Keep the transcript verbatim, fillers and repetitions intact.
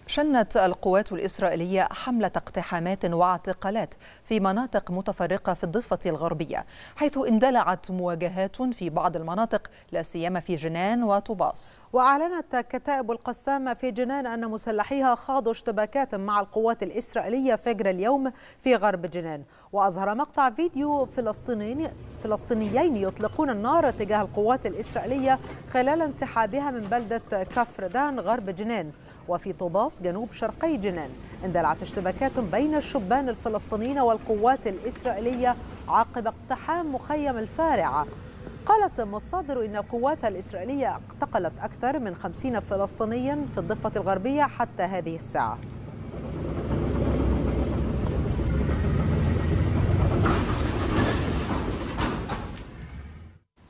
شنت القوات الإسرائيلية حملة اقتحامات واعتقالات في مناطق متفرقة في الضفة الغربية، حيث اندلعت مواجهات في بعض المناطق لا سيما في جنان وطوباس. وأعلنت كتائب القسام في جنان أن مسلحيها خاضوا اشتباكات مع القوات الإسرائيلية فجر اليوم في غرب جنان. وأظهر مقطع فيديو فلسطينيين فلسطينيين يطلقون النار تجاه القوات الإسرائيلية خلال انسحابها من بلدة كفر دان غرب جنان. وفي طوباس جنوب شرقي جنان اندلعت اشتباكات بين الشبان الفلسطينيين والقوات الإسرائيلية عقب اقتحام مخيم الفارعة. قالت مصادر إن القوات الإسرائيلية اعتقلت أكثر من خمسين فلسطينيا في الضفة الغربية حتى هذه الساعة.